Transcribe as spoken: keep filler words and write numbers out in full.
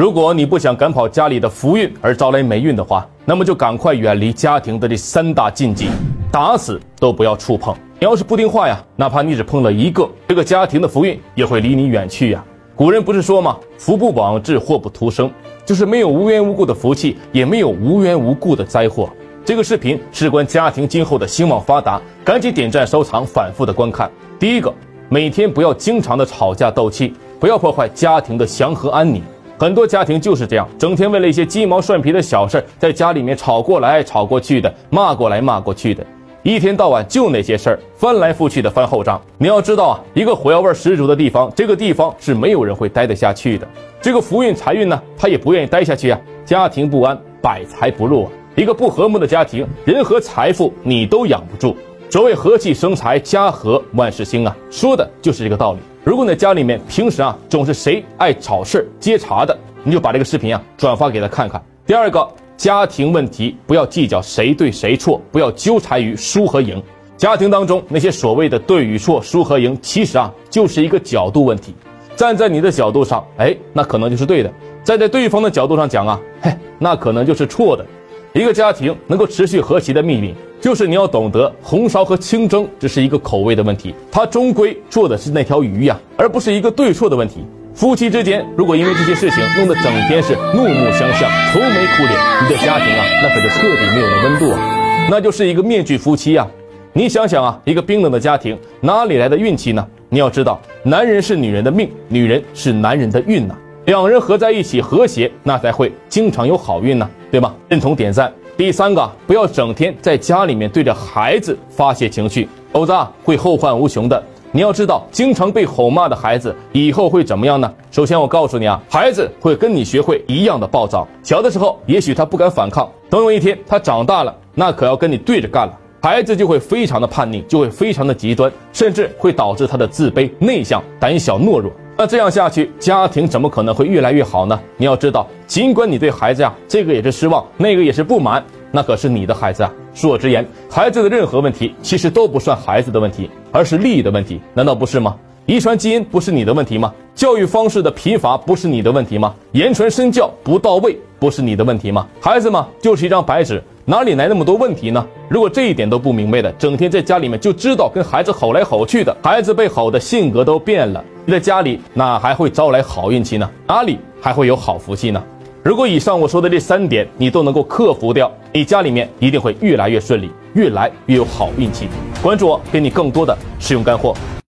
如果你不想赶跑家里的福运而招来霉运的话，那么就赶快远离家庭的这三大禁忌，打死都不要触碰。你要是不听话呀，哪怕你只碰了一个，这个家庭的福运也会离你远去呀。古人不是说吗？福不往至，祸不突生，就是没有无缘无故的福气，也没有无缘无故的灾祸。这个视频事关家庭今后的兴旺发达，赶紧点赞收藏，反复的观看。第一个，每天不要经常的吵架斗气，不要破坏家庭的祥和安宁。很多家庭就是这样，整天为了一些鸡毛蒜皮的小事，在家里面吵过来吵过去的，骂过来骂过去的，一天到晚就那些事儿，翻来覆去的翻后账。你要知道啊，一个火药味十足的地方，这个地方是没有人会待得下去的。这个福运财运呢，他也不愿意待下去啊。家庭不安，百财不入啊。一个不和睦的家庭，人和财富你都养不住。所谓和气生财，家和万事兴啊，说的就是这个道理。如果你在家里面平时啊总是谁爱找事接茬的，你就把这个视频啊转发给他看看。第二个，家庭问题不要计较谁对谁错，不要纠缠于输和赢。家庭当中那些所谓的对与错、输和赢，其实啊就是一个角度问题。站在你的角度上，哎，那可能就是对的；站在对方的角度上讲啊，嘿，那可能就是错的。一个家庭能够持续和谐的秘密，就是你要懂得红烧和清蒸只是一个口味的问题，它终归做的是那条鱼呀，而不是一个对错的问题。夫妻之间如果因为这些事情弄得整天是怒目相向、愁眉苦脸，你的家庭啊那可就彻底没有了温度啊，那就是一个面具夫妻啊。你想想啊，一个冰冷的家庭哪里来的运气呢？你要知道，男人是女人的命，女人是男人的运呐、啊。两人合在一起和谐，那才会经常有好运呢、啊，对吗？认同点赞。第三个，不要整天在家里面对着孩子发泄情绪，否则啊会后患无穷的。你要知道，经常被吼骂的孩子以后会怎么样呢？首先我告诉你啊，孩子会跟你学会一样的暴躁。小的时候也许他不敢反抗，等有一天他长大了，那可要跟你对着干了。孩子就会非常的叛逆，就会非常的极端，甚至会导致他的自卑、内向、胆小、懦弱。那这样下去，家庭怎么可能会越来越好呢？你要知道，尽管你对孩子呀、啊，这个也是失望，那个也是不满，那可是你的孩子啊。恕我直言，孩子的任何问题其实都不算孩子的问题，而是利益的问题，难道不是吗？遗传基因不是你的问题吗？教育方式的贫乏不是你的问题吗？言传身教不到位不是你的问题吗？孩子嘛，就是一张白纸，哪里来那么多问题呢？如果这一点都不明白的，整天在家里面就知道跟孩子吼来吼去的，孩子被吼的性格都变了，你在家里哪还会招来好运气呢？哪里还会有好福气呢？如果以上我说的这三点你都能够克服掉，你家里面一定会越来越顺利，越来越有好运气。关注我，给你更多的实用干货。